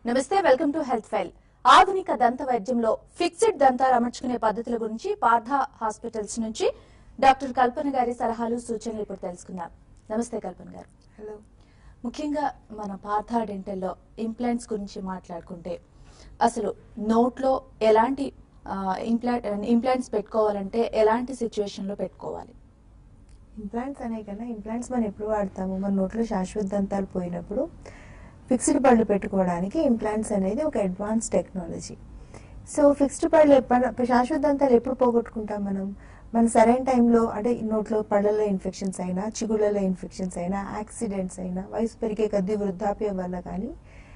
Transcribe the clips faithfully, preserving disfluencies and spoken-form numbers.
నమస్తే, welcome to health file. ఆధునిక దంత వైద్యంలో ఫిక్స్డ్ దంతాలు అమర్చుకునే పద్ధతుల గురించి పార్థ హాస్పిటల్స్ నుంచి డాక్టర్ కల్పన గారి సలహాలు సూచనలు ఇప్పుడు తెలుసుకుందాం. నమస్తే కల్పన గారు. హలో. ముఖ్యంగా మన పార్థ డెంటల్లో ఇంప్లాంట్స్ గురించి మాట్లాడుకుంటే అసలు నోట్లో ఎలాంటి ఇంప్లాంట్ ఇంప్లాంట్స్ పెట్టుకోవాలంటే ఎలాంటి సిచ్యువేషన్లో పెట్టుకోవాలి? ఇంప్లాంట్స్ అనే కన్నా ఇంప్లాంట్స్ మనం ఎప్పుడు వాడతాము? మన నోట్లో శాశ్వత దంతాలు పోయినప్పుడు ఫిక్స్డ్ పళ్ళు పెట్టుకోవడానికి ఇంప్లాంట్స్ అనేది ఒక అడ్వాన్స్ టెక్నాలజీ. సో ఫిక్స్డ్ పళ్ళు శాశ్వత దంతాలు ఎప్పుడు పోగొట్టుకుంటాం మనం? మన సరైన టైంలో, అంటే నోట్లో పళ్ళలో ఇన్ఫెక్షన్స్ అయినా, చిగుళ్ళలో ఇన్ఫెక్షన్స్ అయినా, యాక్సిడెంట్స్ అయినా, వయసు పెరిగే కొద్ది వృద్ధాప్యం వల్ల కానీ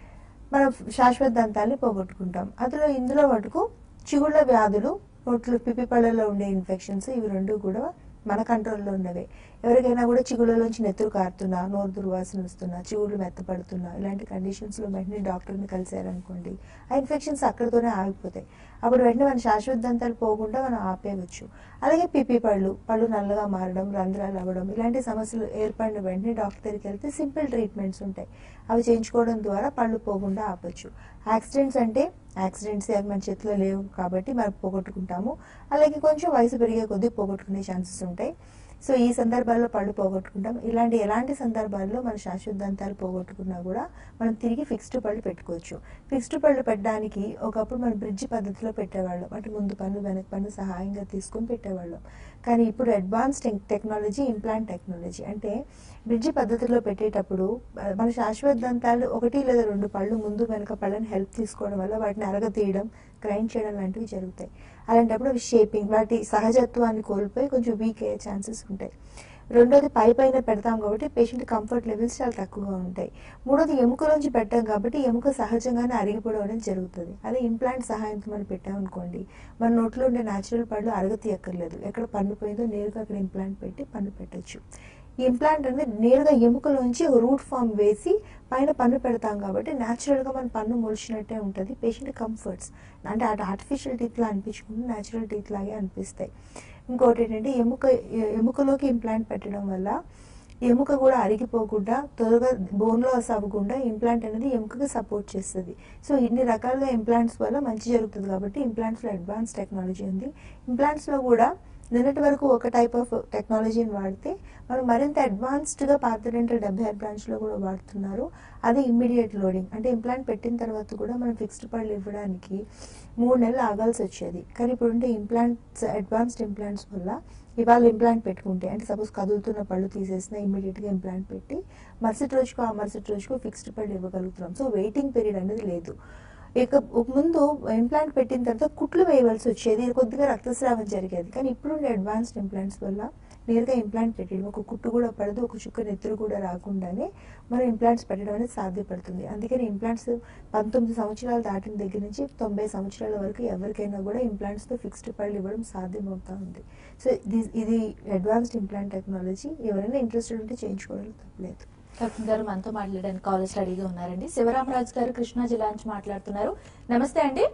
మనం శాశ్వత దంతాన్ని పోగొట్టుకుంటాం. అందులో ఇందులో మటుకు చిగుళ్ళ వ్యాధులు, నోట్లో పిప్పి పళ్ళలో ఉండే ఇన్ఫెక్షన్స్, ఇవి రెండు కూడా మన కంట్రోల్లో ఉన్నవే. ఎవరికైనా కూడా చిగుళ్ళలోంచి నెత్తురు కారుతున్నా, నోరు దుర్వాసన వస్తున్నా, చిగుళ్ళు మెత్తపడుతున్నా, ఇలాంటి కండిషన్స్లో వెంటనే డాక్టర్ని కలిసారనుకోండి, ఆ ఇన్ఫెక్షన్స్ అక్కడితోనే ఆగిపోతాయి. అప్పుడు వెంటనే మన శాశ్వత దంతాలు పోకుండా మనం ఆపేయవచ్చు. అలాగే పిప్పి పళ్ళు, పళ్ళు నల్లగా మారడం, రంధ్రాలు అవ్వడం, ఇలాంటి సమస్యలు ఏర్పడిన వెంటనే డాక్టర్ దగ్గరికి వెళ్తే సింపుల్ ట్రీట్మెంట్స్ ఉంటాయి. అవి చేయించుకోవడం ద్వారా పళ్ళు పోకుండా ఆపచ్చు. యాక్సిడెంట్స్ అంటే యాక్సిడెంట్స్ అవి మన చేతిలో లేవు కాబట్టి మనం పోగొట్టుకుంటాము. అలాగే కొంచెం వయసు పెరిగే కొద్దీ పోగొట్టుకునే ఛాన్సెస్ ఉంటాయి. సో ఈ సందర్భాల్లో పళ్ళు పోగొట్టుకుంటాం. ఇలాంటి ఎలాంటి సందర్భాల్లో మన శాశ్వత దంతాలు పోగొట్టుకున్నా కూడా మనం తిరిగి ఫిక్స్డ్ పళ్ళు పెట్టుకోవచ్చు. ఫిక్స్డ్ పళ్ళు పెట్టడానికి ఒకప్పుడు మనం బ్రిడ్జ్ పద్ధతిలో పెట్టేవాళ్ళం, అంటే ముందు పన్ను వెనక పన్ను సహాయంగా తీసుకొని పెట్టేవాళ్ళం. కానీ ఇప్పుడు అడ్వాన్స్ టెక్నాలజీ ఇంప్లాంట్ టెక్నాలజీ, అంటే బ్రిడ్జ్ పద్ధతిలో పెట్టేటప్పుడు మన శాశ్వత దంతాలు ఒకటి లేదా రెండు పళ్ళు ముందు వెనక పళ్ళని హెల్ప్ తీసుకోవడం వల్ల వాటిని అరగ తీయడం, గ్రైండ్ చేయడం లాంటివి జరుగుతాయి. అలాంటప్పుడు అవి షేపింగ్, వాటి సహజత్వాన్ని కోల్పోయి కొంచెం వీక్ అయ్యే ఛాన్సెస్ ఉంటాయి. రెండోది పై పైన పెడతాం కాబట్టి పేషెంట్ కంఫర్ట్ లెవెల్స్ చాలా తక్కువగా ఉంటాయి. మూడోది ఎముకలోంచి పెట్టాం కాబట్టి ఎముక సహజంగానే అరిగిపోవడం అనేది జరుగుతుంది. అదే ఇంప్లాంట్ సహాయంతో మనం పెట్టామనుకోండి, మన నోట్లో ఉండే న్యాచురల్ పళ్ళు అరగతీయక్కర్లేదు. ఎక్కడ పన్ను పోయిందో నేరుగా అక్కడ ఇంప్లాంట్ పెట్టి పన్ను పెట్టచ్చు. ఈ ఇంప్లాంట్ అనేది నేరుగా ఎముకలోంచి ఒక రూట్ ఫామ్ వేసి పైన పన్ను పెడతాం కాబట్టి న్యాచురల్గా మన పన్ను మొలిచినట్టే ఉంటుంది. పేషెంట్ కంఫర్ట్స్ అంటే అటు ఆర్టిఫిషియల్ టీత్లా అనిపించకుండా న్యాచురల్ టీత్ లాగే అనిపిస్తాయి. ఇంకోటి ఏంటంటే ఎముక ఎముకలోకి ఇంప్లాంట్ పెట్టడం వల్ల ఎముక కూడా అరిగిపోకుండా, త్వరగా బోన్లో అవ్వకుండా ఇంప్లాంట్ అనేది ఎముకకి సపోర్ట్ చేస్తుంది. సో ఇన్ని రకాలుగా ఇంప్లాంట్స్ వల్ల మంచి జరుగుతుంది కాబట్టి ఇంప్లాంట్స్లో అడ్వాన్స్ టెక్నాలజీ ఉంది. ఇంప్లాంట్స్లో కూడా నిన్నటి వరకు ఒక టైప్ ఆఫ్ టెక్నాలజీని వాడితే మనం మరింత అడ్వాన్స్డ్గా పార్థ డెంటల్ డెబ్బై ఆరు బ్రాంచ్లో కూడా వాడుతున్నారు. అది ఇమ్మీడియట్ లోడింగ్, అంటే ఇంప్లాంట్ పెట్టిన తర్వాత కూడా మనం ఫిక్స్డ్ పళ్ళు ఇవ్వడానికి మూడు నెలలు ఆగాల్సి వచ్చేది. కానీ ఇప్పుడు ఉండే ఇంప్లాంట్స్, అడ్వాన్స్డ్ ఇంప్లాంట్స్ వల్ల ఇవాళ ఇంప్లాంట్ పెట్టుకుంటే, అంటే సపోజ్ కదులుతున్న పళ్ళు తీసేసిన ఇమ్మీడియట్గా ఇంప్లాంట్ పెట్టి మరుసటి రోజుకు ఆ మరుసటి రోజుకు ఫిక్స్డ్ పళ్ళు ఇవ్వగలుగుతున్నాం. సో వెయిటింగ్ పీరియడ్ అనేది లేదు. ఇక ముందు ఇంప్లాంట్ పెట్టిన తర్వాత కుట్లు వేయవలసి వచ్చేది, కొద్దిగా రక్తస్రావం జరిగేది. కానీ ఇప్పుడు అడ్వాన్స్డ్ ఇంప్లాంట్స్ వల్ల నేరుగా ఇంప్లాంట్ పెట్టడం, ఒక కుట్టు కూడా పడదు, ఒక చుక్క నెత్తురు కూడా రాకుండానే మనం ఇంప్లాంట్స్ పెట్టడం అనేది సాధ్యపడుతుంది. అందుకని ఇంప్లాంట్స్ పంతొమ్మిది సంవత్సరాలు దాటిన దగ్గర నుంచి తొంభై సంవత్సరాల వరకు ఎవరికైనా కూడా ఇంప్లాంట్స్తో ఫిక్స్డ్ పళ్ళు ఇవ్వడం సాధ్యమవుతా ఉంది. సో ఇది ఇది అడ్వాన్స్డ్ ఇంప్లాంట్ టెక్నాలజీ. ఎవరైనా ఇంట్రెస్టెడ్ ఉంటే చేయించుకోవడం తప్పలేదు. కల్పన గారు మనతో మాట్లాడడానికి కాలేజ్ రెడీగా ఉన్నారండి. శివరామరాజు గారు కృష్ణా జిల్లా నుంచి మాట్లాడుతున్నారు. నమస్తే అండి.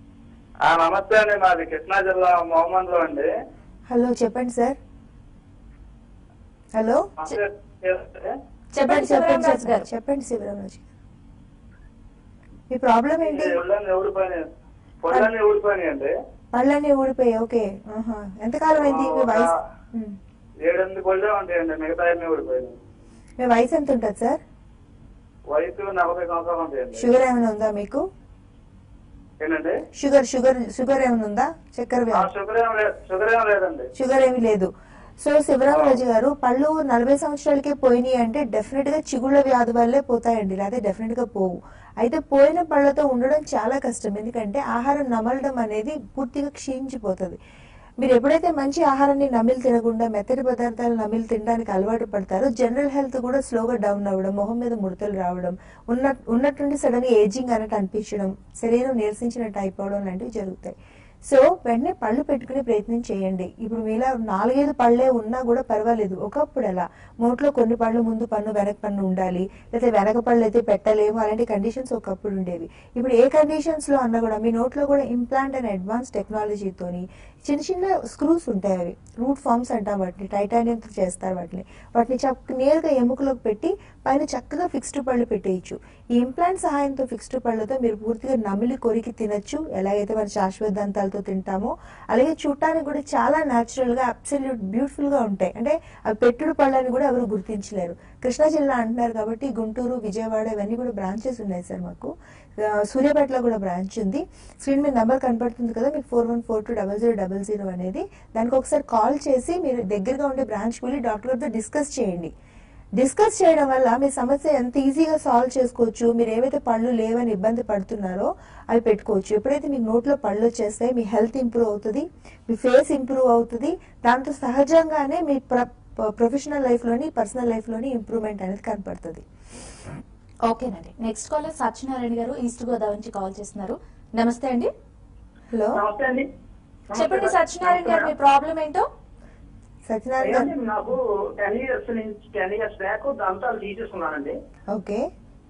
నమస్తే అండి, మాది కృష్ణా జిల్లా మొహమ్మద్ లో అండి. హలో, చెప్పండి సార్. హలో, చెప్పండి శివరామరాజు గారు. చెప్పండి శివరామరాజు గారు, మీ ప్రాబ్లం ఏంటి? పళ్ళన్నీ ఊడిపోయినాయండి. పళ్ళన్నీ ఊడిపోయాయి. ఓకే, ఎంతకాలం అయింది? మీ వయసు ఏడెనిమిది పళ్ళు ఉంటాయండి, మిగతా అన్ని ఊడిపోయినాయి. మీ వయసు ఎంత ఉంటుంది సార్? వయసు నలభై సంవత్సరాలు ఉంటాయండి. షుగర్ ఏమైనా ఉందా మీకు? ఏంటండి? షుగర్ షుగర్ షుగర్ ఏమైనా ఉందా? చక్కెర షుగర్ ఏమి షుగర్ ఏమి లేదండి. షుగర్ ఏమి లేదు. సో శివరామరాజు గారు, పళ్ళు నలభై సంవత్సరాలకే పోయినాయి అంటే డెఫినెట్ గా చిగుళ్ళ వ్యాధి వల్లే పోతాయండి, లేకపోతే డెఫినెట్ గా పోవు. అయితే పోయిన పళ్ళతో ఉండడం చాలా కష్టం, ఎందుకంటే ఆహారం నమలడం అనేది పూర్తిగా క్షీణించిపోతుంది. మీరు ఎప్పుడైతే మంచి ఆహారాన్ని నమిలి తినకుండా మెత్తటి పదార్థాలు నమిలి తినడానికి అలవాటు పడతారో జనరల్ హెల్త్ కూడా స్లోగా డౌన్ అవ్వడం, మొహం మీద ముడతలు రావడం, ఉన్న ఉన్నట్టుండి సడన్ గా ఏజింగ్ అన్నట్టు అనిపించడం, శరీరం నీరసించినట్టు అయిపోవడం లాంటివి జరుగుతాయి. సో వెంటనే పళ్ళు పెట్టుకునే ప్రయత్నం చేయండి. ఇప్పుడు మీలా నాలుగైదు పళ్ళే ఉన్నా కూడా పర్వాలేదు. ఒకప్పుడు ఎలా నోట్లో కొన్ని పళ్ళు ముందు పన్ను వెనక పన్ను ఉండాలి, లేకపోతే వెనక పళ్ళు అయితే పెట్టలేము, అలాంటి కండిషన్స్ ఒకప్పుడు ఉండేవి. ఇప్పుడు ఏ కండిషన్స్ లో అన్నా కూడా మీ నోట్లో కూడా ఇంప్లాంట్ అండ్ అడ్వాన్స్ టెక్నాలజీతోని చిన్న చిన్న స్క్రూస్ ఉంటాయి, అవి రూట్ ఫార్మ్స్ అంటాం వాటిని, టైటానియంతో చేస్తారు వాటిని. వాటిని చక్క నేరుగా ఎముకలోకి పెట్టి పైన చక్కగా ఫిక్స్డ్ పళ్ళు పెట్టేయచ్చు. ఈ ఇంప్లాంట్ సహాయంతో ఫిక్స్డ్ పళ్ళతో మీరు పూర్తిగా నమిలి కొరికి తినచ్చు, ఎలాగైతే మన శాశ్వత దంతాలతో తింటామో. అలాగే చూడటానికి కూడా చాలా న్యాచురల్ గా అబ్సల్యూట్ బ్యూటిఫుల్ గా ఉంటాయి. అంటే అవి పెట్టుడు పళ్ళని కూడా ఎవరు గుర్తించలేరు. కృష్ణా జిల్లా అంటున్నారు కాబట్టి గుంటూరు, విజయవాడ ఇవన్నీ కూడా బ్రాంచెస్ ఉన్నాయి సార్ మాకు. సూర్యాపేటలో కూడా బ్రాంచ్ ఉంది. స్క్రీన్ మీద నెంబర్ కనపడుతుంది కదా మీకు, four one four two double zero double zero అనేది. దానికి ఒకసారి కాల్ చేసి మీరు దగ్గరగా ఉండే బ్రాంచ్కి వెళ్ళి డాక్టర్ గారితో డిస్కస్ చేయండి. డిస్కస్ చేయడం వల్ల మీ సమస్య ఎంత ఈజీగా సాల్వ్ చేసుకోవచ్చు. మీరు ఏవైతే పళ్ళు లేవని ఇబ్బంది పడుతున్నారో అవి పెట్టుకోవచ్చు. ఎప్పుడైతే మీకు నోట్లో పళ్ళు వచ్చేస్తాయి మీ హెల్త్ ఇంప్రూవ్ అవుతుంది, మీ ఫేస్ ఇంప్రూవ్ అవుతుంది. దాంతో సహజంగానే మీ ప్రొఫెషనల్ లైఫ్ లోని పర్సనల్ లైఫ్ లోని ఇంప్రూవ్మెంట్ అనేది కనపడుతుంది. ఓకేనండి. నెక్స్ట్ కాలర్ సత్యనారాయణ గారు ఈస్ట్ గోదావరి నుంచి కాల్ చేస్తున్నారు. నమస్తే అండి. హలో, నమస్తే అండి. చెప్పండి సత్యనారాయణ గారు, మీ ప్రాబ్లం ఏంటో. సత్యనారాయణ గారు, నాకు టెన్ ఇయర్స్ నుంచి టెన్ ఇయర్స్ బ్యాక్ దంతాలు తీసేసుకున్నానండి. ఓకే.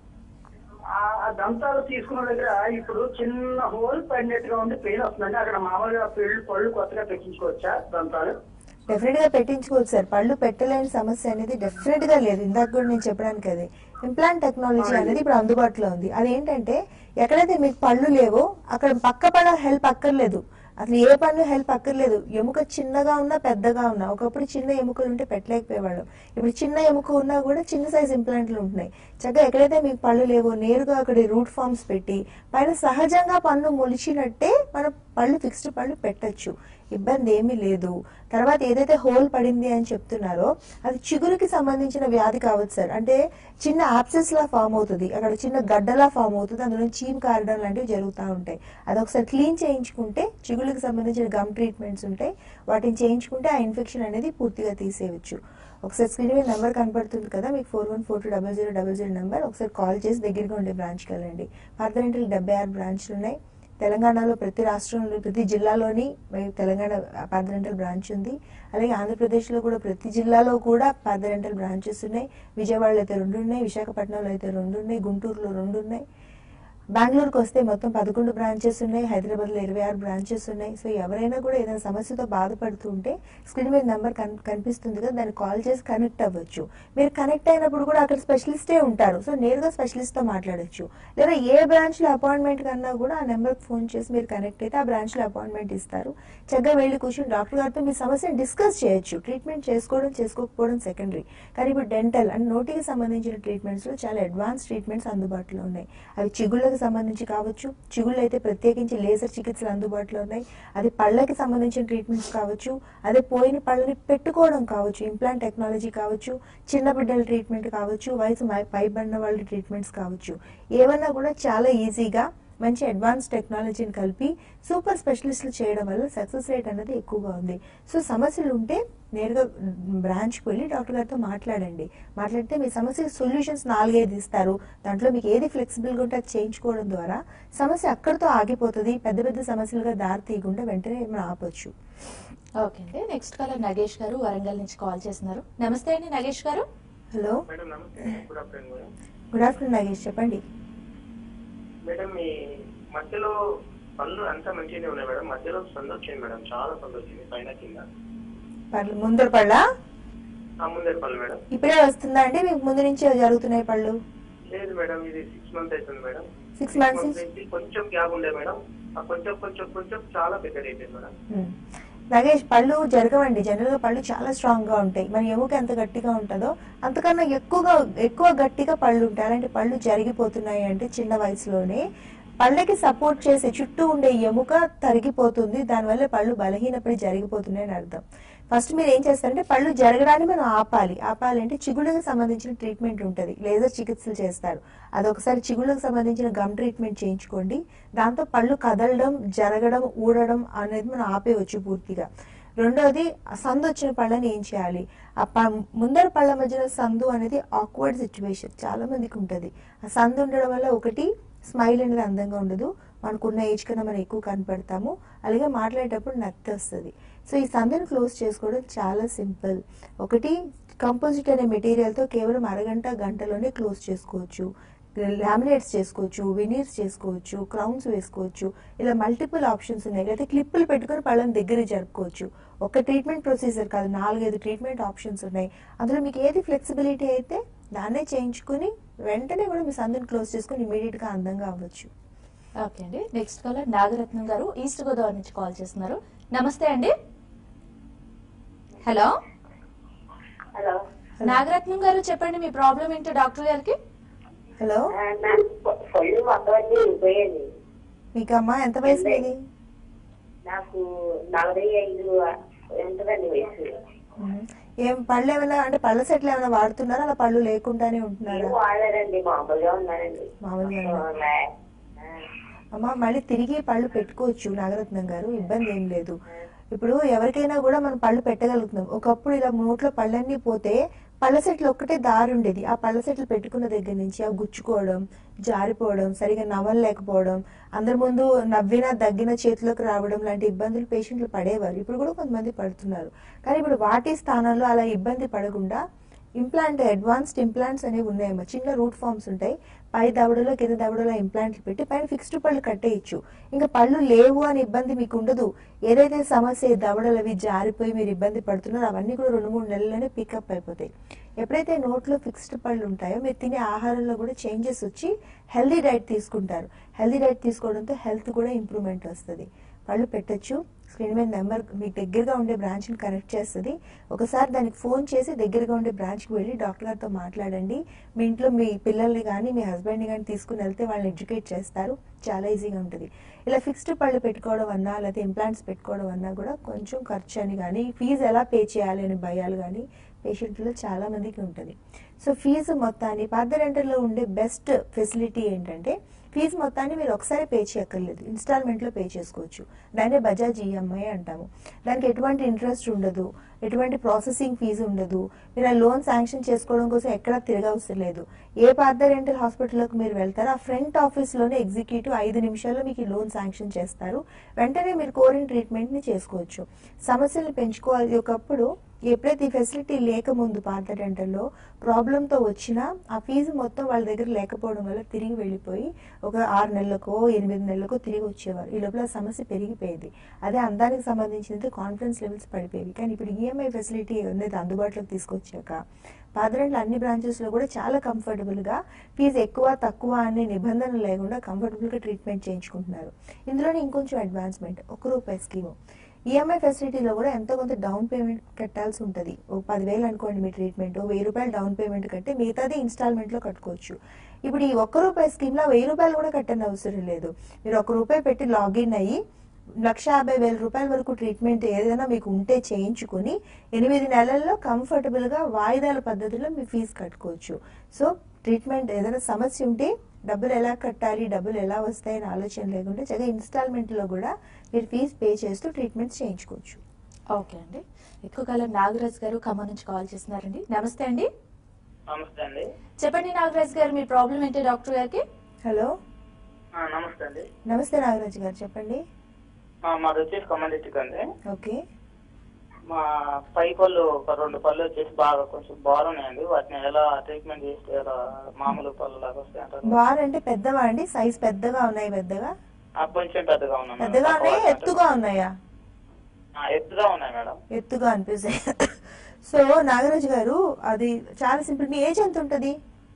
ఆ దంతాలు తీసుకున్న దగ్గర ఇప్పుడు చిన్న హోల్ పడినట్టుగా ఉంది, పెయిన్ వస్తుందండి. అక్కడ మామూలుగా పెళ్లి పళ్ళు కొత్తగా పెట్టించుకోవచ్చా దంతాలు? డెఫినెట్ గా పెట్టించుకోవచ్చు సార్. పళ్ళు పెట్టలేని సమస్య అనేది డెఫినెట్ గా లేదు. ఇందాక కూడా నేను చెప్పడానికి అది ఇంప్లాంట్ టెక్నాలజీ అనేది ఇప్పుడు అందుబాటులో ఉంది. అదేంటంటే ఎక్కడైతే మీకు పళ్ళు లేవో అక్కడ పక్క పళ్ళ హెల్ప్ అక్కర్లేదు, అసలు ఏ పళ్ళు హెల్ప్ అక్కర్లేదు. ఎముక చిన్నగా ఉన్నా పెద్దగా ఉన్నా, ఒకప్పుడు చిన్న ఎముకలు ఉంటే పెట్టలేకపోయేవాళ్ళం, ఇప్పుడు చిన్న ఎముక ఉన్నా కూడా చిన్న సైజ్ ఇంప్లాంట్లు ఉంటున్నాయి. చక్కగా ఎక్కడైతే మీకు పళ్ళు లేవో నేరుగా అక్కడ రూట్ ఫార్మ్స్ పెట్టి పైన సహజంగా పన్ను మొలిచినట్టే మనం పళ్ళు ఫిక్స్డ్ పళ్ళు పెట్టచ్చు, ఇబ్బంది ఏమీ లేదు. తర్వాత ఏదైతే హోల్ పడింది అని చెప్తున్నారో అది చిగురుకి సంబంధించిన వ్యాధి కావచ్చు సార్. అంటే చిన్న యాప్సెస్ లా ఫామ్ అవుతుంది, అక్కడ చిన్న గడ్డలా ఫామ్ అవుతుంది, అందులో చీమ్ కారడం లాంటివి జరుగుతూ ఉంటాయి. అది ఒకసారి క్లీన్ చేయించుకుంటే చిగుళ్ళకి సంబంధించిన గమ్ ట్రీట్మెంట్స్ ఉంటాయి, వాటిని చేయించుకుంటే ఆ ఇన్ఫెక్షన్ అనేది పూర్తిగా తీసేయవచ్చు. ఒకసారి స్క్రీన్ మీద నెంబర్ కనపడుతుంది కదా మీకు, four one four two double zero double zero number. ఒకసారి కాల్ చేసి దగ్గరగా ఉండే బ్రాంచ్కి వెళ్ళండి. పార్థడెంటల్ డెబ్బై ఆరు బ్రాంచ్లు ఉన్నాయి తెలంగాణలో. ప్రతి రాష్ట్రంలో ప్రతి జిల్లాలోని తెలంగాణ పార్థడెంటల్ బ్రాంచ్ ఉంది. అలాగే ఆంధ్రప్రదేశ్లో కూడా ప్రతి జిల్లాలో కూడా పార్థడెంటల్ బ్రాంచెస్ ఉన్నాయి. విజయవాడలో అయితే రెండు ఉన్నాయి, విశాఖపట్నంలో అయితే రెండు ఉన్నాయి, గుంటూరులో రెండు ఉన్నాయి. బెంగళూరుకి వస్తే మొత్తం పదకొండు బ్రాంచెస్ ఉన్నాయి, హైదరాబాద్లో ఇరవై ఆరు బ్రాంచెస్ ఉన్నాయి. సో ఎవరైనా కూడా ఏదైనా సమస్యతో బాధపడుతూ ఉంటే స్క్రీన్ మీద నెంబర్ కనిపిస్తుంది కదా, దాన్ని కాల్ చేసి కనెక్ట్ అవ్వచ్చు. మీరు కనెక్ట్ అయినప్పుడు కూడా అక్కడ స్పెషలిస్టే ఉంటారు, సో నేరుగా స్పెషలిస్ట్తో మాట్లాడచ్చు. లేదా ఏ బ్రాంచ్లో అపాయింట్మెంట్ కన్నా కూడా ఆ నెంబర్కి ఫోన్ చేసి మీరు కనెక్ట్ అయితే ఆ బ్రాంచ్లో అపాయింట్మెంట్ ఇస్తారు. చక్కగా వెళ్ళి కూర్చొని డాక్టర్ గారితో మీ సమస్యను డిస్కస్ చేయొచ్చు. ట్రీట్మెంట్ చేసుకోవడం చేసుకోకపోవడం సెకండరీ, కానీ ఇప్పుడు డెంటల్ అండ్ నోటికి సంబంధించిన ట్రీట్మెంట్స్లో చాలా అడ్వాన్స్ ట్రీట్మెంట్స్ అందుబాటులో ఉన్నాయి. అవి చిగుళ్ళకి సంబంధించి కావచ్చు, చిగుళ్ళు అయితే ప్రత్యేకించి లేజర్ చికిత్సలు అందుబాటులో ఉన్నాయి. అది పళ్ళకి సంబంధించిన ట్రీట్మెంట్స్ కావచ్చు, అదే పోయిన పళ్ళని పెట్టుకోవడం కావచ్చు, ఇంప్లాంట్ టెక్నాలజీ కావచ్చు, చిన్న బిడ్డల ట్రీట్మెంట్ కావచ్చు, వయసు పైబడిన వాళ్ళ ట్రీట్మెంట్స్ కావచ్చు, ఏమన్నా కూడా చాలా ఈజీగా మంచి అడ్వాన్స్ టెక్నాలజీని కలిపి సూపర్ స్పెషలిస్టులు చేయడం వల్ల సక్సెస్ రేట్ అనేది ఎక్కువగా ఉంది. సో సమస్యలు ఉంటే నేరుగా బ్రాంచ్కి వెళ్ళి డాక్టర్ గారితో మాట్లాడండి. మాట్లాడితే మీ సమస్యకి సొల్యూషన్స్ నాలుగైదు ఇస్తారు. దాంట్లో మీకు ఏది ఫ్లెక్సిబుల్గా ఉంటే అది చేయించుకోవడం ద్వారా సమస్య అక్కడితో ఆగిపోతుంది. పెద్ద పెద్ద సమస్యలుగా దారి తీయకుండా వెంటనే మనం ఆపొచ్చు. ఓకే అండి. నెక్స్ట్ కాలర్ నగేష్ గారు వరంగల్ నుంచి కాల్ చేస్తున్నారు. నమస్తే అండి నగేష్ గారు. హలో, గుడ్ ఆఫ్టర్నూన్ నగేష్, చెప్పండి. మేడం మీ మధ్యలో పళ్ళు అంతా మంచిగానే ఉన్నాయి మేడం, మధ్యలో సందు వచ్చింది మేడం, చాలా సందు వచ్చింది పైన కింద. పళ్ళు ముందర పళ్ళా? ముందర పళ్ళు మేడం. ఇప్పుడే వస్తుందా అండి మీకు ముందు నుంచి జరుగుతున్నాయి పళ్ళు? లేదు మేడం, ఇది సిక్స్ మంత్ అవుతుంది మేడం. సిక్స్ మంత్స్ నుంచి కొంచెం గ్యాప్ ఉండే మేడం, కొంచెం కొంచెం కొంచెం చాలా పెద్దగా అయిపోయింది మేడం. నగేష్, పళ్ళు జరగవండి. జనరల్ గా పళ్ళు చాలా స్ట్రాంగ్ గా ఉంటాయి. మన ఎముక ఎంత గట్టిగా ఉంటుందో అంతకన్నా ఎక్కువగా ఎక్కువ గట్టిగా పళ్ళు ఉంటాయి. అలాంటి పళ్ళు జరిగిపోతున్నాయి అంటే చిన్న వయసులోనే పళ్ళకి సపోర్ట్ చేసే చుట్టూ ఉండే ఎముక తరిగిపోతుంది, దానివల్ల పళ్ళు బలహీనపడి జరిగిపోతున్నాయి అని అర్థం. ఫస్ట్ మీరు ఏం చేస్తారంటే పళ్ళు జరగడాన్ని మనం ఆపాలి. ఆపాలి అంటే చిగుళ్ళకి సంబంధించిన ట్రీట్మెంట్ ఉంటుంది, లేజర్ చికిత్సలు చేస్తారు. అదొకసారి చిగుళ్ళకి సంబంధించిన గమ్ ట్రీట్మెంట్ చేయించుకోండి. దాంతో పళ్ళు కదలడం, జరగడం, ఊడడం అనేది మనం ఆపేయవచ్చు పూర్తిగా. రెండోది, సందు వచ్చిన పళ్ళని ఏం చేయాలి? ఆ ముందర పళ్ళ మధ్యలో సందు అనేది ఆక్వర్డ్ సిచ్యువేషన్ చాలా మందికి ఉంటుంది. ఆ సందు ఉండడం వల్ల ఒకటి స్మైల్ అనేది అందంగా ఉండదు, మనకున్న ఏజ్ కన్నా మనం ఎక్కువ కనపడతాము, అలాగే మాట్లాడేటప్పుడు నత్తి వస్తుంది. సో ఈ సందుని క్లోజ్ చేసుకోవడం చాలా సింపుల్. ఒకటి, కంపోజిట్ అనే మెటీరియల్తో కేవలం అరగంట గంటలోనే క్లోజ్ చేసుకోవచ్చు. లామినేట్స్ చేసుకోవచ్చు, వినీర్స్ చేసుకోవచ్చు, క్రౌన్స్ వేసుకోవచ్చు, ఇలా మల్టిపుల్ ఆప్షన్స్ ఉన్నాయి. అయితే క్లిప్పులు పెట్టుకుని పళ్ళని దగ్గర జరుపుకోవచ్చు. ఒక ట్రీట్మెంట్ ప్రొసీజర్ కాదు, నాలుగైదు ట్రీట్మెంట్ ఆప్షన్స్ ఉన్నాయి. అందులో మీకు ఏది ఫ్లెక్సిబిలిటీ అయితే దాన్నే చేయించుకుని వెంటనే కూడా మీ సందుని క్లోజ్ చేసుకుని ఇమీడియట్ గా అందంగా అవ్వచ్చు. ఓకే అండి. నెక్స్ట్ కాలర్ నాగరత్నం గారు ఈస్ట్ గోదావరి నుంచి కాల్ చేస్తున్నారు. నమస్తే అండి. హలో హలో నాగరత్నం గారు, చెప్పండి మీ ప్రాబ్లం ఏంటో డాక్టర్ గారికి. హలో, పళ్ళు మొత్తం పోయేది. మీకు అమ్మా ఎంత వయసు మీది? నాకు నలభై ఐదు ఎంతదండి వయసు. ఏం పళ్ళు ఏమైనా అంటే పళ్ళ సెట్లు ఏమైనా వాడుతున్నారా, అలా పళ్ళు లేకుండానే ఉంటున్నారా? వాడారండి, మామూలుగా ఉన్నారండి. మామూలుగా. అమ్మా మళ్ళీ తిరిగి పళ్ళు పెట్టుకోవచ్చు నాగరత్నం గారు, ఇబ్బంది ఏం లేదు. ఇప్పుడు ఎవరికైనా కూడా మనం పళ్ళు పెట్టగలుగుతున్నాం. ఒకప్పుడు ఇలా నోట్లో పళ్ళన్నీ పోతే పళ్ళ సెట్లు ఒక్కటే దారి ఉండేది. ఆ పళ్ళ సెట్లు పెట్టుకున్న దగ్గర నుంచి అవి గుచ్చుకోవడం, జారిపోవడం, సరిగా నవ్వలేకపోవడం, అందరి ముందు నవ్వినా దగ్గిన చేతిలోకి రావడం లాంటి ఇబ్బందులు పేషెంట్లు పడేవారు. ఇప్పుడు కూడా కొంతమంది పడుతున్నారు. కానీ ఇప్పుడు వాటి స్థానంలో అలా ఇబ్బంది పడకుండా ఇంప్లాంట్, అడ్వాన్స్డ్ ఇంప్లాంట్స్ అనేవి ఉన్నాయమ్మా. చిన్న రూట్ ఫార్మ్స్ ఉంటాయి. పై దవడలో కింద దవడలో ఇంప్లాంట్లు పెట్టి పైన ఫిక్స్డ్ పళ్ళు కట్టేయచ్చు. ఇంకా పళ్ళు లేవు అని ఇబ్బంది మీకు ఉండదు. ఏదైతే సమస్య దవడలు అవి జారిపోయి మీరు ఇబ్బంది పడుతున్నారో అవన్నీ కూడా రెండు మూడు నెలల్లోనే పికప్ అయిపోతాయి. ఎప్పుడైతే నోట్లో ఫిక్స్డ్ పళ్ళు ఉంటాయో మీరు తినే ఆహారంలో కూడా చేంజెస్ వచ్చి హెల్దీ డైట్ తీసుకుంటారు. హెల్దీ డైట్ తీసుకోవడంతో హెల్త్ కూడా ఇంప్రూవ్మెంట్ వస్తుంది. పళ్ళు పెట్టచ్చు. స్క్రీన్ మీద నెంబర్ మీకు దగ్గరగా ఉండే బ్రాంచ్ని కనెక్ట్ చేస్తుంది. ఒకసారి దానికి ఫోన్ చేసి దగ్గరగా ఉండే బ్రాంచ్కి వెళ్ళి డాక్టర్ గారితో మాట్లాడండి. మీ ఇంట్లో మీ పిల్లల్ని కానీ మీ హస్బెండ్ని కానీ తీసుకుని వెళ్తే వాళ్ళని ఎడ్యుకేట్ చేస్తారు. చాలా ఈజీగా ఉంటుంది. ఇలా ఫిక్స్డ్ పళ్ళు పెట్టుకోవడం అన్నా లేకపోతే ఇంప్లాంట్స్ పెట్టుకోవడం అన్నా కూడా కొంచెం ఖర్చు అని కానీ ఫీజు ఎలా పే చేయాలి అని భయాలు కానీ పేషెంట్లో చాలా మందికి ఉంటుంది. సో ఫీజు మొత్తాన్ని పార్థ డెంటల్లో ఉండే బెస్ట్ ఫెసిలిటీ ఏంటంటే ఫీజు మొత్తాన్ని మీరు ఒకసారి పే చేయక్కర్లేదు, ఇన్స్టాల్మెంట్లో పే చేసుకోవచ్చు. దాన్ని బజాజ్ ఈఎంఐ అంటాము. దానికి ఎటువంటి ఇంట్రెస్ట్ ఉండదు, ఎటువంటి ప్రాసెసింగ్ ఫీజు ఉండదు. మీరు ఆ లోన్ శాంక్షన్ చేసుకోవడం కోసం ఎక్కడా తిరగవసరం లేదు. ఏ పార్థ డెంటల్ హాస్పిటల్లోకి మీరు వెళ్తారో ఆ ఫ్రంట్ ఆఫీస్లోనే ఎగ్జిక్యూటివ్ ఐదు నిమిషాల్లో మీకు ఈ లోన్ శాంక్షన్ చేస్తారు. వెంటనే మీరు కోరిన ట్రీట్మెంట్ని చేసుకోవచ్చు. సమస్యలు పెంచుకోవాలి. ఒకప్పుడు ఎప్పుడైతే ఈ ఫెసిలిటీ లేకముందు పార్థ డెంటల్లో ప్రాబ్లంతో వచ్చినా ఆ ఫీజు మొత్తం వాళ్ళ దగ్గర లేకపోవడం వల్ల తిరిగి వెళ్ళిపోయి ఒక ఆరు నెలలకో ఎనిమిది నెలలకో తిరిగి వచ్చేవారు. ఈ లోపల సమస్య పెరిగిపోయేది. అదే అందానికి సంబంధించినది కాన్ఫిడెన్స్ లెవెల్స్ పడిపోయేవి. కానీ ఇప్పుడు ఈఎంఐ ఫెసిలిటీ అనేది అందుబాటులోకి తీసుకొచ్చాక పార్థ డెంటల్ అన్ని బ్రాంచెస్లో కూడా చాలా కంఫర్టబుల్గా ఫీజు ఎక్కువ తక్కువ అనే నిబంధనలు లేకుండా కంఫర్టబుల్గా ట్రీట్మెంట్ చేయించుకుంటున్నారు. ఇందులోనే ఇంకొంచెం అడ్వాన్స్మెంట్, ఒక రూపాయి స్కీము. ఈఎంఐ ఫెసిలిటీలో కూడా ఎంతో కొంత డౌన్ పేమెంట్ కట్టాల్సి ఉంటుంది. ఒక పదివేలు అనుకోండి మీ ట్రీట్మెంట్, వెయ్యి రూపాయలు డౌన్ పేమెంట్ కట్టి మిగతాది ఇన్స్టాల్మెంట్లో కట్టుకోవచ్చు. ఇప్పుడు ఈ ఒక్క రూపాయి స్కీమ్లో వెయ్యి రూపాయలు కూడా కట్టని అవసరం లేదు. మీరు ఒక రూపాయి పెట్టి లాగిన్ అయ్యి లక్ష యాభై వేల రూపాయల వరకు ట్రీట్మెంట్ ఏదైనా మీకు ఉంటే చేయించుకుని ఎనిమిది నెలల్లో కంఫర్టబుల్గా వాయిదాల పద్ధతిలో మీ ఫీజు కట్టుకోవచ్చు. సో ట్రీట్మెంట్ ఏదైనా సమస్య ఉంటే డబ్బులు ఎలా కట్టాలి, డబ్బులు ఎలా వస్తాయని ఆలోచన లేకుండా చక్కగా ఇన్స్టాల్మెంట్లో కూడా మీరు ఫీజు పే చేస్తూ ట్రీట్మెంట్ చేయించుకోవచ్చు. ఓకే అండి. ఎక్కువ కాలం నాగరాజ్ గారు ఖమ్మం నుంచి కాల్ చేస్తున్నారండి. నమస్తే అండి. నమస్తే అండి. చెప్పండి నాగరాజ్ గారు, మీ ప్రాబ్లం ఏంటి డాక్టర్ గారికి. హలో, నమస్తే అండి. నమస్తే నాగరాజ్ గారు, చెప్పండి. మాది వచ్చేసి ఖమ్మం డిస్ట్రిక్ట్ అండి. ఓకే. మా పై పళ్ళు ఒక రెండు పళ్ళు వచ్చేసి బాగా కొంచెం బాగున్నాయండి. వాటిని ఎలా ట్రీట్మెంట్ చేస్తే ఎలా మామూలు పళ్ళు లాగా వస్తాయి అంటారు? బార్ అంటే పెద్దవా అండి? సైజ్ పెద్దగా ఉన్నాయి? పెద్దగా కొంచెం పెద్దగా ఉన్నాయి. పెద్దగా ఉన్నాయా, ఎత్తుగా ఉన్నాయా? ఎత్తుగా ఉన్నాయి మేడం. ఎత్తుగా అనిపిస్తాయి. సో నాగరాజ్ గారు, అది చాలా సింపుల్. మీ ఏజ్ ఎంత ఉంటుంది?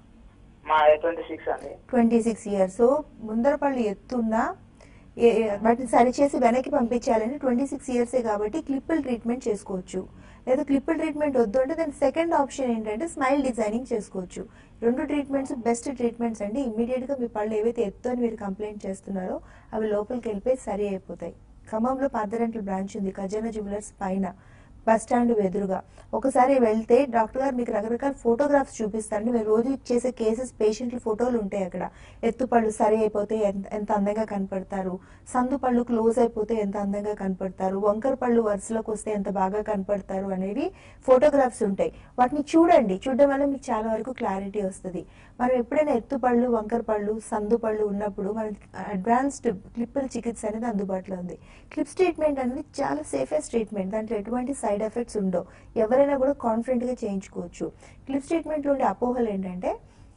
మా ట్వంటీ సిక్స్ అండి. Twenty six years. సో ముందర పళ్ళు ఎత్తున్నా వాటిని సరిచేసి వెనక్కి పంపించాలంటే ట్వంటీ సిక్స్ ఇయర్సే కాబట్టి క్లిప్పుల్ ట్రీట్మెంట్ చేసుకోవచ్చు. లేదా క్లిప్పుల్ ట్రీట్మెంట్ వద్దు అంటే దాని సెకండ్ ఆప్షన్ ఏంటంటే స్మైల్ డిజైనింగ్ చేసుకోవచ్చు. రెండు ట్రీట్మెంట్స్ బెస్ట్ ట్రీట్మెంట్స్ అండి. ఇమ్మీడియట్ గా మీ పళ్ళు ఏవైతే ఎత్తు అని మీరు కంప్లైంట్ చేస్తున్నారో అవి లోపలికి వెళ్ళిపోయి సరి అయిపోతాయి. ఖమ్మంలో పార్థ డెంటల్ బ్రాంచ్ ఉంది, ఖజానా జ్యువెలర్స్ పైన బస్ స్టాండ్ ఎదురుగా. ఒకసారి వెళ్తే డాక్టర్ గారు మీకు రకరకాల ఫోటోగ్రాఫ్స్ చూపిస్తారండి. మీరు రోజు చేసే కేసెస్ పేషెంట్ల ఫోటోలు ఉంటాయి అక్కడ. ఎత్తు పళ్ళు సరి అయిపోతే ఎంత అందంగా కనపడతారు, సందు పళ్ళు క్లోజ్ అయిపోతే ఎంత అందంగా కనపడతారు, వంకర పళ్ళు వరుసలోకి వస్తే ఎంత బాగా కనపడతారు అనేవి ఫోటోగ్రాఫ్స్ ఉంటాయి. వాటిని చూడండి. చూడడం వల్ల మీకు చాలా వరకు క్లారిటీ వస్తుంది. మనం ఎప్పుడైనా ఎత్తు పళ్ళు, వంకర పళ్ళు, సందు పళ్ళు ఉన్నప్పుడు మనకి అడ్వాన్స్డ్ క్లిప్పుల చికిత్స అనేది అందుబాటులో ఉంది. క్లిప్స్ ట్రీట్మెంట్ అనేది చాలా సేఫెస్ట్ ట్రీట్మెంట్. దాంట్లో ఎటువంటి సైడ్ ఎఫెక్ట్స్ ఉండవు. ఎవరైనా కూడా కాన్ఫిడెంట్ గా చేయించుకోవచ్చు. క్లిప్స్ ట్రీట్మెంట్ లో ఉండే అపోహలు ఏంటంటే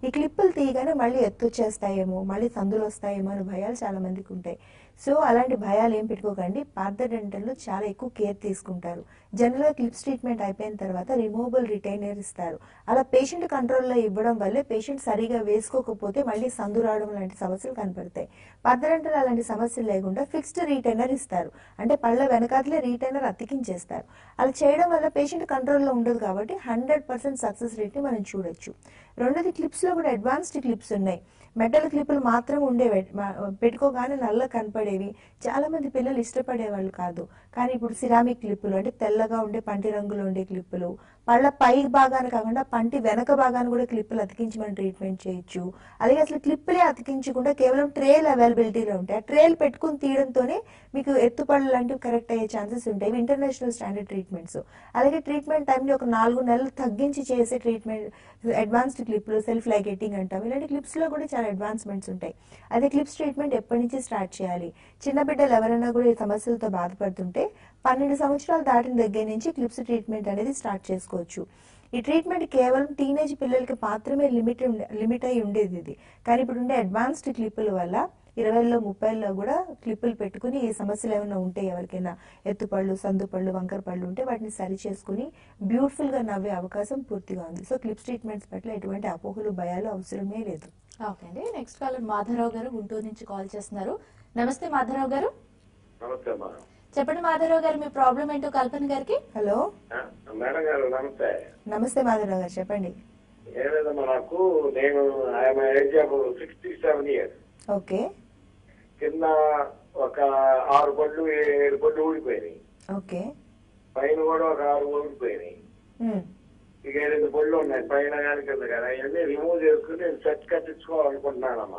ఈ క్లిప్పులు తీయగానే మళ్ళీ ఎత్తొచ్చేస్తాయేమో, మళ్ళీ సందులు వస్తాయేమో అని భయాలు చాలా మందికి ఉంటాయి. సో అలాంటి భయాలు ఏం పెట్టుకోకండి. పార్థ డెంటల్లో చాలా ఎక్కువ కేర్ తీసుకుంటారు. జనరల్గా క్లిప్స్ ట్రీట్మెంట్ అయిపోయిన తర్వాత రిమూవబుల్ రిటైనర్ ఇస్తారు. అలా పేషెంట్ కంట్రోల్లో ఇవ్వడం వల్లే పేషెంట్ సరిగా వేసుకోకపోతే మళ్ళీ సందు రావడం లాంటి సమస్యలు కనపడతాయి. పార్థ డెంటల్ అలాంటి సమస్యలు లేకుండా ఫిక్స్డ్ రిటైనర్ ఇస్తారు. అంటే పళ్ళ వెనకాతలే రిటైనర్ అతికించేస్తారు. అలా చేయడం వల్ల పేషెంట్ కంట్రోల్లో ఉండదు కాబట్టి హండ్రెడ్ పర్సెంట్ సక్సెస్ రేట్ని మనం చూడొచ్చు. రెండోది, క్లిప్స్లో కూడా అడ్వాన్స్డ్ క్లిప్స్ ఉన్నాయి. మెటల్ క్లిప్పులు మాత్రం ఉండేవి, పెట్టుకోగానే నల్ల కనపడేవి. చాలా మంది పిల్లలు ఇష్టపడేవాళ్ళు కాదు. కానీ ఇప్పుడు సిరామిక్ క్లిప్పులు, అంటే తెల్లగా ఉండే పంటి రంగులో ఉండే క్లిప్పులు, పళ్ళ పై భాగాన్ని కాకుండా పంటి వెనక భాగాన్ని కూడా క్లిప్పులు అతికించి మనం ట్రీట్మెంట్ చేయొచ్చు. అలాగే అసలు క్లిప్పులే అతికించకుండా కేవలం ట్రేల్ అవైలబిలిటీలో ఉంటాయి. ఆ ట్రేల్ పెట్టుకుని తీయడంతోనే మీకు ఎత్తుపళ్ళు లాంటివి కరెక్ట్ అయ్యే ఛాన్సెస్ ఉంటాయి. ఇవి ఇంటర్నేషనల్ స్టాండర్డ్ ట్రీట్మెంట్స్. అలాగే ట్రీట్మెంట్ టైంలో ఒక నాలుగు నెలలు తగ్గించి చేసే ట్రీట్మెంట్ అడ్వాన్స్డ్ క్లిప్లు, సెల్ఫ్ లైగేటింగ్ అంటాం. ఇలాంటి క్లిప్స్లో కూడా చాలా అడ్వాన్స్మెంట్స్ ఉంటాయి. అదే క్లిప్స్ ట్రీట్మెంట్ ఎప్పటి నుంచి స్టార్ట్ చేయాలి? చిన్న బిడ్డలు ఎవరైనా కూడా ఈ సమస్యలతో బాధపడుతుంటే పన్నెండు సంవత్సరాలు దాటిన దగ్గర నుంచి క్లిప్స్ ట్రీట్మెంట్ అనేది స్టార్ట్ చేసుకోవచ్చు. ఈ ట్రీట్మెంట్ కేవలం టీనేజ్ పిల్లలకి మాత్రమే లిమిట్ లిమిట్ అయి ఉండేది ఇది. కానీ ఇప్పుడు ఉండే అడ్వాన్స్డ్ క్లిప్పుల వల్ల ఇరవైలో ముప్పైలో కూడా క్లిప్పులు పెట్టుకుని ఈ సమస్యలు ఏమైనా ఉంటే, ఎవరికైనా ఎత్తుపళ్ళు, సందుపళ్ళు, వంకర పళ్ళు ఉంటే వాటిని సరి చేసుకుని బ్యూటిఫుల్ గా నవ్వే అవకాశం పూర్తిగా ఉంది. సో క్లిప్స్ ట్రీట్మెంట్స్ పట్ల ఎటువంటి అపోహలు, భయాలు అవసరమే లేదు. ఓకే అండి. నెక్స్ట్ కాలర్ మాధవరావు గారు గుంటూరు నుంచి కాల్ చేస్తున్నారు. నమస్తే మాధవరావు గారు. నమస్తే చెప్పండి మాధవరావు గారు, మీ ప్రాబ్లం ఏంటో కల్పన గారికి. హలో మేడం గారు, నమస్తే. నమస్తే మాధవరావు గారు, చెప్పండి. ఏం లేదమ్మా, నాకు నేను I'm age of sixty seven years. Okay. కింద ఒక ఆరు పళ్ళు ఏడు పళ్ళు ఊడిపోయినాయి. ఓకే. పైన కూడా ఒక ఆరు ఊడిపోయినాయి. ఇక ఎనిమిది పళ్ళు ఉన్నాయి పైన కానీ కింద కానీ. అవన్నీ రిమూవ్ చేసుకుని నేను సెట్ కట్టించుకోవాలనుకుంటున్నానమ్మా.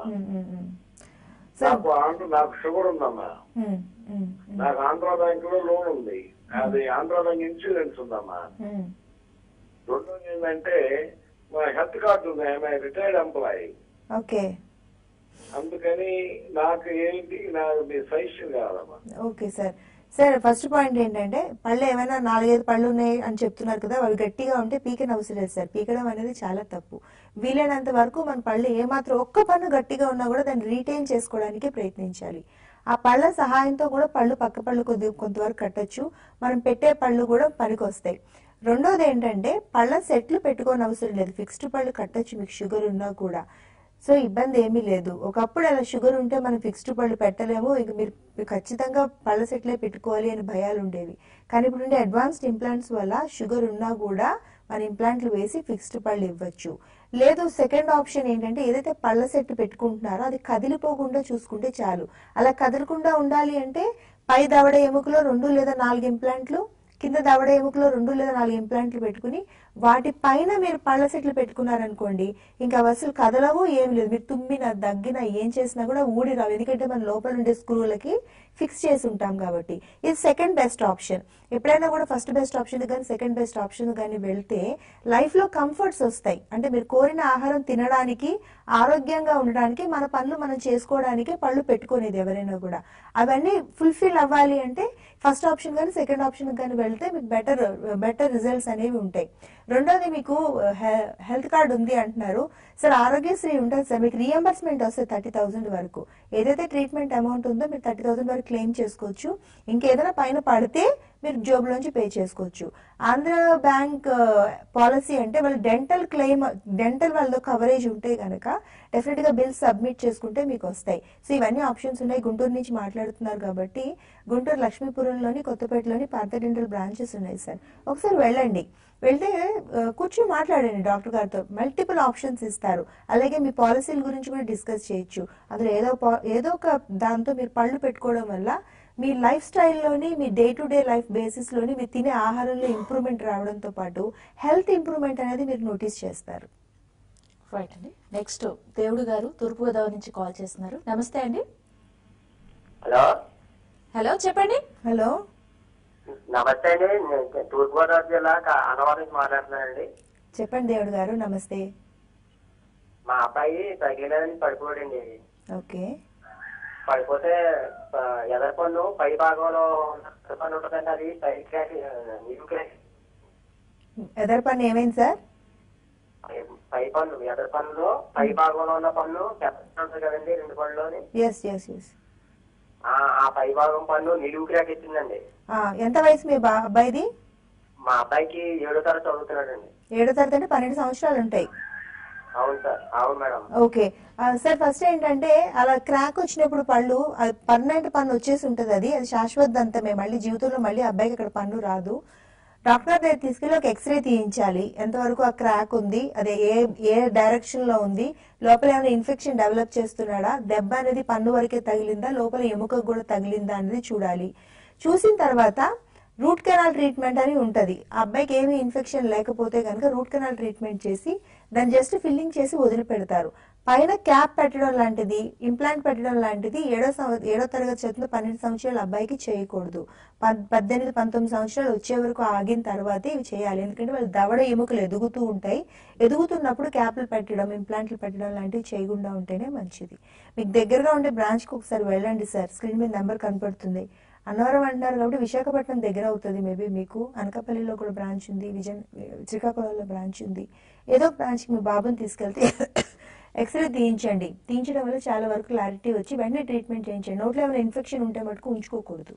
నాకు ఆంధ్ర నాకు షుగర్ ఉందమ్మా. నాకు ఆంధ్ర బ్యాంక్ లో లోన్ ఉంది. అది ఆంధ్ర బ్యాంక్ ఇన్సూరెన్స్ ఉందమ్మా. రెండోది ఏంటంటే మా హెల్త్ కార్డు ఉంది. I'm retired employee. ఓకే. అందుకని నాకు ఏంటి, నాకు మీ సజెషన్ కావాలమ్మా. Okay sir. Sir first point ఏంటంటే, పళ్ళు ఏమైనా నాలుగైదు పళ్ళు ఉన్నాయి అని చెప్తున్నారు కదా, అవి గట్టిగా ఉంటే పీకని అవసరం లేదు సార్. పీకడం అనేది చాలా తప్పు. వీలైనంత వరకు మన పళ్ళు ఏమాత్రం ఒక్క పన్ను గట్టిగా ఉన్నా కూడా దాన్ని రీటైన్ చేసుకోవడానికి ప్రయత్నించాలి. ఆ పళ్ళ సహాయంతో కూడా పళ్ళు పక్క పళ్ళు కొద్ది కొంతవరకు కట్టొచ్చు. మనం పెట్టే పళ్ళు కూడా పనికి వస్తాయి. రెండోది ఏంటంటే, పళ్ళ సెట్లు పెట్టుకోని అవసరం లేదు. ఫిక్స్డ్ పళ్ళు కట్టొచ్చు మీకు షుగర్ ఉన్నా కూడా. సో ఇబ్బంది ఏమీ లేదు. ఒకప్పుడు అలా షుగర్ ఉంటే మనం ఫిక్స్డ్ పళ్ళు పెట్టలేము, ఇక మీరు ఖచ్చితంగా పళ్ళ సెట్లే పెట్టుకోవాలి అని భయాలు ఉండేవి. కానీ ఇప్పుడు ఉండే అడ్వాన్స్డ్ ఇంప్లాంట్స్ వల్ల షుగర్ ఉన్నా కూడా మన ఇంప్లాంట్లు వేసి ఫిక్స్డ్ పళ్ళు ఇవ్వచ్చు. లేదు, సెకండ్ ఆప్షన్ ఏంటంటే, ఏదైతే పళ్ళ సెట్ పెట్టుకుంటున్నారో అది కదిలిపోకుండా చూసుకుంటే చాలు. అలా కదలకుండా ఉండాలి అంటే పై దవడ ఎముకలో రెండు లేదా నాలుగు ఇంప్లాంట్లు, కింద దవడ ఎముకలో రెండు లేదా నాలుగు ఇంప్లాంట్లు పెట్టుకుని వాటి పైన మీరు పళ్ళ సెట్లు పెట్టుకున్నారనుకోండి, ఇంకా అసలు కదలవు, ఏమి లేదు. మీరు తుమ్మినా దగ్గినా ఏం చేసినా కూడా ఊడి రావు. ఎందుకంటే మన లోపల ఉండే స్క్రూలకి ఫిక్స్ చేసి ఉంటాం కాబట్టి. ఇది సెకండ్ బెస్ట్ ఆప్షన్. ఎప్పుడైనా కూడా ఫస్ట్ బెస్ట్ ఆప్షన్ కానీ సెకండ్ బెస్ట్ ఆప్షన్ కానీ వెళ్తే లైఫ్ లో కంఫర్ట్స్ వస్తాయి. అంటే మీరు కోరిన ఆహారం తినడానికి, ఆరోగ్యంగా ఉండడానికి, మన పనులు మనం చేసుకోవడానికి పళ్ళు పెట్టుకునేది ఎవరైనా కూడా. అవన్నీ ఫుల్ఫిల్ అవ్వాలి అంటే ఫస్ట్ ఆప్షన్ కానీ సెకండ్ ఆప్షన్ కానీ వెళ్తే మీకు బెటర్ బెటర్ రిజల్ట్స్ అనేవి ఉంటాయి. రెండోది, మీకు హెల్త్ కార్డు ఉంది అంటున్నారు సార్. ఆరోగ్యశ్రీ ఉంటుంది సార్. మీకు రీఎంబర్స్మెంట్ వస్తుంది థర్టీ థౌసండ్ వరకు. ఏదైతే ట్రీట్మెంట్ అమౌంట్ ఉందో మీరు థర్టీ థౌసండ్ వరకు క్లెయిమ్ చేసుకోవచ్చు. ఇంకేదైనా పైన పడితే మీరు జాబ్ లోంచి పే చేసుకోవచ్చు. ఆంధ్ర బ్యాంక్ పాలసీ అంటే వాళ్ళు డెంటల్ క్లెయిమ్, డెంటల్ వాళ్ళతో కవరేజ్ ఉంటే కనుక డెఫినెట్ గా బిల్స్ సబ్మిట్ చేసుకుంటే మీకు వస్తాయి. సో ఇవన్నీ ఆప్షన్స్ ఉన్నాయి. గుంటూరు నుంచి మాట్లాడుతున్నారు కాబట్టి గుంటూరు లక్ష్మీపురంలోని, కొత్తపేటలోని పార్థ డెంటల్ బ్రాంచెస్ ఉన్నాయి సార్. ఒకసారి వెళ్ళండి. వెళ్తే కూర్చొని మాట్లాడండి డాక్టర్ గారితో. మల్టిపుల్ ఆప్షన్స్ ఇస్తారు. అలాగే మీ పాలసీల గురించి కూడా డిస్కస్ చేయొచ్చు. అందులో ఏదో ఏదో ఒక దాంతో మీరు పళ్ళు పెట్టుకోవడం వల్ల మీ లైఫ్ స్టైల్లోని, మీ day to day life basis లోని మీరు తినే ఆహారంలో ఇంప్రూవ్మెంట్ రావడంతో పాటు హెల్త్ ఇంప్రూవ్మెంట్ అనేది మీరు నోటీస్ చేస్తారు. రైట్ అండి. నెక్స్ట్ దేవుడు గారు తూర్పుగోదావరి నుంచి కాల్ చేస్తున్నారు. నమస్తే అండి. హలో హలో చెప్పండి. హలో నమస్తే అండి. తూర్పుగోదావరి జిల్లా అనవారి నుంచి మాట్లాడుతున్నానండి. చెప్పండి దేవుడు గారు. నమస్తే. మా అబ్బాయి సైకిల్ మీద నుంచి పడిపోయాడండి. ఓకే. పడిపోతే ఎదర పన్ను పై భాగంలో పన్ను ఉంటుందండి, అది సైడ్ క్రాక్, న్యూ క్రాక్. ఎదర పన్ను ఏమైంది సార్? పై పై పన్ను ఎదరు పన్నులో పై భాగంలో ఉన్న పన్ను చెప్పండి కదండి రెండు పళ్ళులోని. ఎస్ ఎస్ ఎస్ ఆ పై భాగం పన్ను నిలువుకి రాకెత్తిందండి. ఎంత వయసు మీ బా అబ్బాయిది? మా అబ్బాయికి ఏడో తరగతి చదువుతున్నాడండి. ఏడో తరగతి అంటే పన్నెండు సంవత్సరాలు ఉంటాయి. అవును సార్. అవును మేడం. ఓకే సార్, ఫస్ట్ ఏంటంటే అలా క్రాక్ వచ్చినప్పుడు పళ్ళు పర్మనెంట్ పన్ను వచ్చేసి ఉంటుంది, అది అది శాశ్వత దంతమే, మళ్ళీ జీవితంలో మళ్ళీ అబ్బాయికి అక్కడ పన్ను రాదు. డాక్టర్ దగ్గర తీసుకెళ్ళి ఒక ఎక్స్రే తీయించాలి, ఎంతవరకు ఆ క్రాక్ ఉంది, అదే ఏ ఏ డైరెక్షన్ లో ఉంది, లోపల ఏమైనా ఇన్ఫెక్షన్ డెవలప్ చేస్తున్నాడా, దెబ్బ అనేది పన్ను వరకే తగిలిందా, లోపల ఎముకకు కూడా తగిలిందా అనేది చూడాలి. చూసిన తర్వాత రూట్ కెనాల్ ట్రీట్మెంట్ అని ఉంటది. ఆ అబ్బాయికి ఏమి ఇన్ఫెక్షన్ లేకపోతే కనుక రూట్ కెనాల్ ట్రీట్మెంట్ చేసి దాన్ని జస్ట్ ఫిల్లింగ్ చేసి వదిలిపెడతారు. పైన క్యాప్ పెట్టడం లాంటిది, ఇంప్లాంట్ పెట్టడం లాంటిది ఏడో ఏడో తరగతి చదువుతున్న పన్నెండు సంవత్సరాల అబ్బాయికి చేయకూడదు. పద్దెనిమిది పంతొమ్మిది సంవత్సరాలు వచ్చే వరకు ఆగిన తర్వాతే ఇవి చేయాలి. ఎందుకంటే వాళ్ళు దవడ ఎముకలు ఎదుగుతూ ఉంటాయి, ఎదుగుతున్నప్పుడు క్యాప్లు పెట్టడం, ఇంప్లాంట్లు పెట్టడం లాంటివి చేయకుండా ఉంటేనే మంచిది. మీకు దగ్గరగా ఉండే బ్రాంచ్కి ఒకసారి వెళ్ళండి సార్, స్క్రీన్ మీద నెంబర్ కనపడుతుంది. అన్నవరం అంటారు కాబట్టి విశాఖపట్నం దగ్గర అవుతుంది మేబీ మీకు. అనకాపల్లిలో కూడా బ్రాంచ్ ఉంది, విజయ్ శ్రీకాకుళంలో బ్రాంచ్ ఉంది. ఏదో బ్రాంచ్కి మీ బాబుని తీసుకెళ్తే ఎక్స్రే తీయించండి. తీయించడం వల్ల చాలా వరకు క్లారిటీ వచ్చి వెంటనే ట్రీట్మెంట్ చేయించండి. నోట్లో ఏమైనా ఇన్ఫెక్షన్ ఉంటే మటుకు ఉంచుకోకూడదు.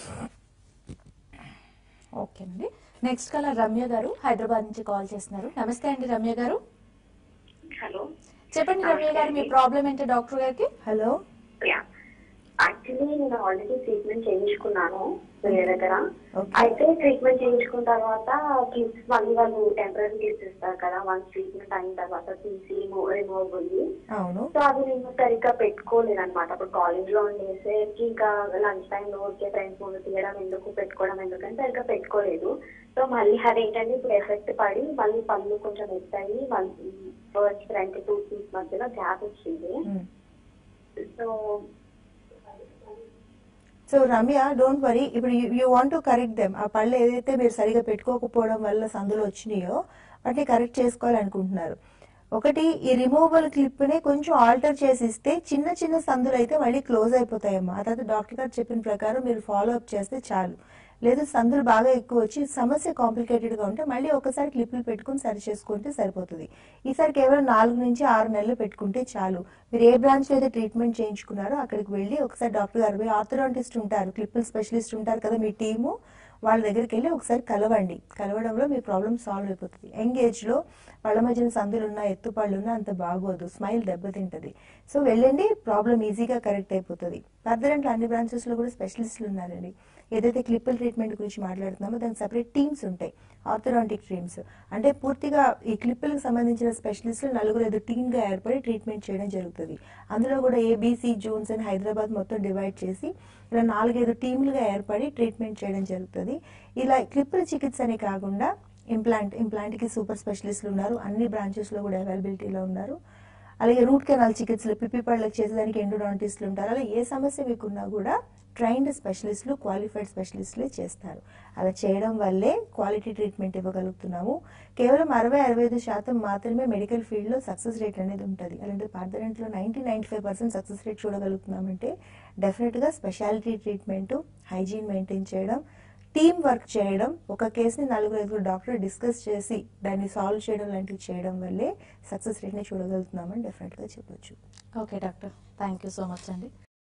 ఓకే అండి. నెక్స్ట్ కాలర్ రమ్య గారు హైదరాబాద్ నుంచి కాల్ చేస్తున్నారు. నమస్తే అండి రమ్య గారు. హలో చెప్పండి రమ్య గారు, మీ ప్రాబ్లం ఏంటో డాక్టర్ గారికి. హలో. యాక్చువల్లీ నేను ఆల్రెడీ ట్రీట్మెంట్ చేయించుకున్నాను వేరే దగ్గర. అయితే ట్రీట్మెంట్ చేయించుకున్న తర్వాత క్లిప్స్ మళ్ళీ వాళ్ళు టెంపరీ క్లిప్స్ ఇస్తారు కదా, వన్స్ ట్రీట్మెంట్ అయిన తర్వాత తీసి రిమూవ్ ఉంది. సో అది నేను సరిగ్గా పెట్టుకోలేదు అనమాట. అప్పుడు కాలేజ్ లో ఉండేసరికి ఇంకా లంచ్ టైం లో వచ్చే ఫ్రెండ్స్ ముందు తీయడం ఎందుకు, పెట్టుకోవడం ఎందుకని సరిగ్గా పెట్టుకోలేదు. సో మళ్ళీ అదేంటంటే ఇప్పుడు ఎఫెక్ట్ పడి మళ్ళీ పళ్ళు కొంచెం ఎత్తాయి, మళ్ళీ ఫస్ట్ ఫ్రంట్ టూ టీత్ మధ్యలో గ్యాప్ వచ్చింది. So so Ramya, don't worry. ఇప్పుడు you want to correct them. ఆ పళ్ళు ఏదైతే మీరు సరిగా పెట్టుకోకపోవడం వల్ల సందులో వచ్చినాయో వాటిని కరెక్ట్ చేసుకోవాలనుకుంటున్నారు. ఒకటి, ఈ రిమూవబుల్ క్లిప్ ని కొంచెం ఆల్టర్ చేసి ఇస్తే చిన్న చిన్న సందులు అయితే మళ్ళీ క్లోజ్ అయిపోతాయమ్మా. ఆ తర్వాత డాక్టర్ గారు చెప్పిన ప్రకారం మీరు ఫాలో అప్ చేస్తే చాలు. లేదు సందులు బాగా ఎక్కువ వచ్చి సమస్య కాంప్లికేటెడ్ గా ఉంటే మళ్ళీ ఒకసారి క్లిప్లు పెట్టుకుని సరి చేసుకుంటే సరిపోతుంది. ఈసారి కేవలం నాలుగు నుంచి ఆరు నెలలు పెట్టుకుంటే చాలు. మీరు ఏ బ్రాంచ్ లో అయితే ట్రీట్మెంట్ చేయించుకున్నారో అక్కడికి వెళ్ళి ఒకసారి డాక్టర్ గారు, ఆర్థోడాంటిస్ట్ ఉంటారు, క్లిప్పుల స్పెషలిస్ట్ ఉంటారు కదా మీ టీము, వాళ్ళ దగ్గరికి వెళ్ళి ఒకసారి కలవండి. కలవడంలో మీ ప్రాబ్లమ్ సాల్వ్ అయిపోతుంది. యంగ్ ఏజ్ లో పళ్ళ మధ్యన సందులు ఉన్నా, ఎత్తు పళ్ళు ఉన్నా అంత బాగోదు, స్మైల్ దెబ్బతింటది. సో వెళ్ళండి, ప్రాబ్లం ఈజీగా కరెక్ట్ అయిపోతుంది. పర్దరంట్లో అన్ని బ్రాంచెస్ లో కూడా స్పెషలిస్టులు ఉన్నారండి. ఏదైతే క్లిప్పుల ట్రీట్మెంట్ గురించి మాట్లాడుతున్నామో దానికి సపరేట్ టీమ్స్ ఉంటాయి, ఆర్థోడాంటిక్ టీమ్స్. అంటే పూర్తిగా ఈ క్లిప్పులకు సంబంధించిన స్పెషలిస్టులు నలుగురు ఐదు టీమ్ గా ఏర్పడి ట్రీట్మెంట్ చేయడం జరుగుతుంది. అందులో కూడా ఏబీసీ జోన్స్ అని హైదరాబాద్ మొత్తం డివైడ్ చేసి ఇలా నాలుగైదు టీములుగా ఏర్పడి ట్రీట్మెంట్ చేయడం జరుగుతుంది. ఇలా క్లిప్పుల చికిత్స అని కాకుండా ఇంప్లాంట్ ఇంప్లాంట్ కి సూపర్ స్పెషలిస్టులు ఉన్నారు, అన్ని బ్రాంచెస్ లో కూడా అవైలబిలిటీలో ఉన్నారు. అలాగే రూట్ కెనాల్ చికిత్సలు, పిప్పి పళ్ళకి చేసేదానికి ఎండోడాంటిస్టులు ఉంటారు. అలా ఏ సమస్య మీకున్నా కూడా ట్రైన్డ్ స్పెషలిస్టులు, క్వాలిఫైడ్ స్పెషలిస్టులే చేస్తారు. అలా చేయడం వల్లే క్వాలిటీ ట్రీట్మెంట్ ఇవ్వగలుగుతున్నాము. కేవలం అరవై అరవై ఐదు శాతం మాత్రమే మెడికల్ ఫీల్డ్ లో సక్సెస్ రేట్ అనేది ఉంటుంది. అలాంటి పార్థరెంట్లో ninety ninety five percent success rate చూడగలుగుతున్నామంటే డెఫినెట్ గా స్పెషాలిటీ ట్రీట్మెంట్, హైజీన్ మెయింటైన్ చేయడం, టీమ్ వర్క్ చేయడం, ఒక కేసుని నలుగురు ఐదుగురు డాక్టర్ డిస్కస్ చేసి దాన్ని సాల్వ్ చేయడం లాంటివి చేయడం వల్లే సక్సెస్ రేట్ ని చూడగలుగుతున్నామని డెఫినెట్ గా చెప్పొచ్చు. Okay doctor, thank you so much అండి.